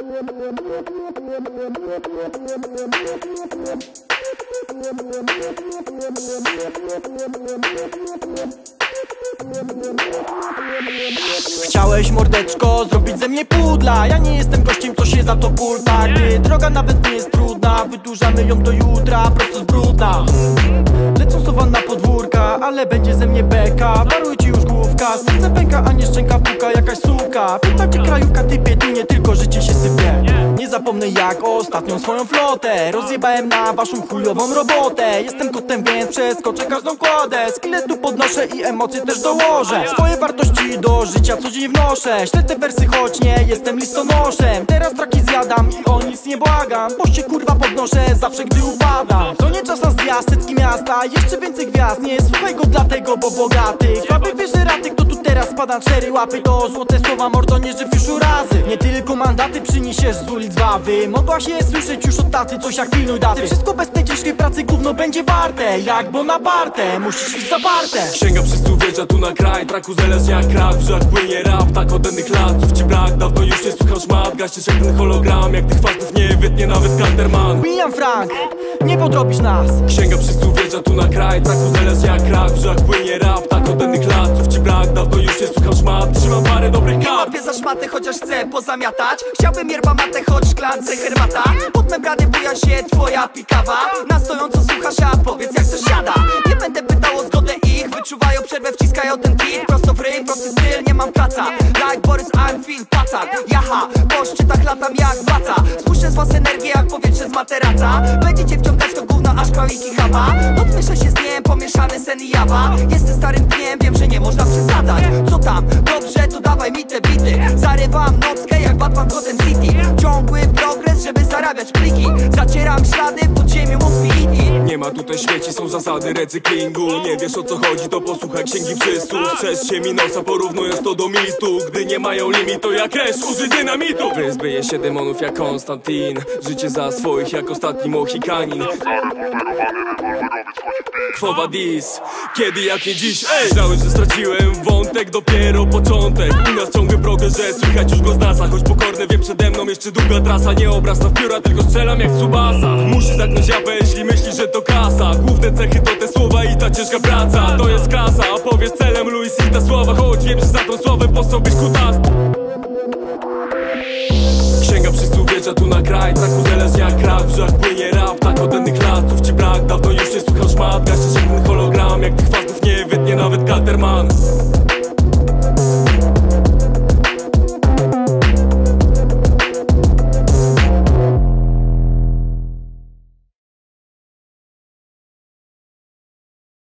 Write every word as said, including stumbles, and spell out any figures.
Chciałeś, mordeczko, zrobić ze mnie pudla. Ja nie jestem gościem, co się za to pulta. Gdy droga nawet nie jest trudna, wydłużamy ją do jutra, prosto z brudna. Lecą sowa na podwórka, ale będzie ze mnie beka. Baruj ci już główka, serce pęka, a nie szczęka puka jakaś suka. Pyta cię krajówka, typie, tu nie tylko życie się sypie. Nie zapomnę jak ostatnią swoją flotę rozjebałem na waszą chujową robotę. Jestem kotem, więc przeskoczę każdą kładę. Skille tu podnoszę i emocje też dołożę. Swoje wartości do życia co dzień wnoszę. Ślę te wersy, choć nie jestem listonoszem. Teraz traki zjadam i o nic nie błagam, bo się kurwa podnoszę zawsze gdy upadam. To nie czas na zjazd, setki miasta, jeszcze więcej gwiazd. Nie słuchaj go dlatego, bo bogaty. Słaby bierze raty, kto tu teraz spada cztery łapy. To złote słowa, mordo, nie żyw już urazy. Nie tylko mandaty przyniesiesz z ulic Wawy. Mogłaś je słyszeć już od taty, coś jak pilnuj daty. Wszystko bez tej ciężkiej pracy gówno będzie warte. Jak Bonaparte, musisz iść zaparte. Sięga przysłowiecia tu na kraj, traku zależnie jak krak. W żyłach płynie rap, tak od ennych lat. Ców ci brak, dawno już nie słucham szmat. Gaścisz jak ten hologram, jak tych fastów nie wytnie nawet Kanterman. Bijam Frank, nie podrobisz nas. Sięga przysłowiecia tu na kraj, traku zależnie jak krak. W żyłach płynie rap, tak od ennych lat. Ców ci brak, dawno już nie słucham szmat. Trzymam parę dobrych kart. Nie łapię za szmatę, chociaż chcę pozamiatać. Chciałbym yerba matę, choć szklance herbata. Pod membrany buja się twoja pikawa. Na stojąco słuchasz, a powiedz jak to siada. Nie będę pytał o zgodę ich. Wyczuwają przerwę, wciskają ten kit. Prosto w ryj, prosty styl, nie mam kaca. Like Boris, I'm Phil Pacan. Jaha, po szczytach latam jak baca. Spuszczę z was energię jak powietrze z materaca. Będziecie wciągać to gówno aż króliki chaba. Noc miesza się z dniem, pomieszany sen i jawa. Jestem starym dniem, wiem, że nie można przesadzać. Co tam? Dobrze, to dawaj mi te bity. Zarywam nockę jak Batman Gotham City. Ciągły progres, żeby zarabiać pliki. Zacieram ślady w podziemiu Infinity. Nie ma tutaj śmieci, są zasady recyklingu. Nie wiesz o co chodzi, to posłuchaj księgi przysłów. Strzeż się mi nosa, porównując to do mitu. Gdy nie mają limit, to jak resz, użyj dynamitu. Wyzbyje się demonów jak Konstantin. Życie za swoich jak ostatni Mohikanin. Quo Vadis, kiedy jak nie dziś, ej! Myślałem, że straciłem wątek, dopiero początek. U nas ciągły progres, że słychać już go z nasa. Choć pokorny, wiem przede mną jeszcze długa trasa. Nie obraz na pióra, tylko strzelam jak Tsubasa. Musisz zagnąć japę, jeśli myślisz, że to kasa. Główne cechy to te słowa i ta ciężka praca. To jest klasa, powiedz celem Louis i ta sława. Choć wiem, że za tą sławę postał być kutas. Sięga przysłowiecia tu na kraj, traku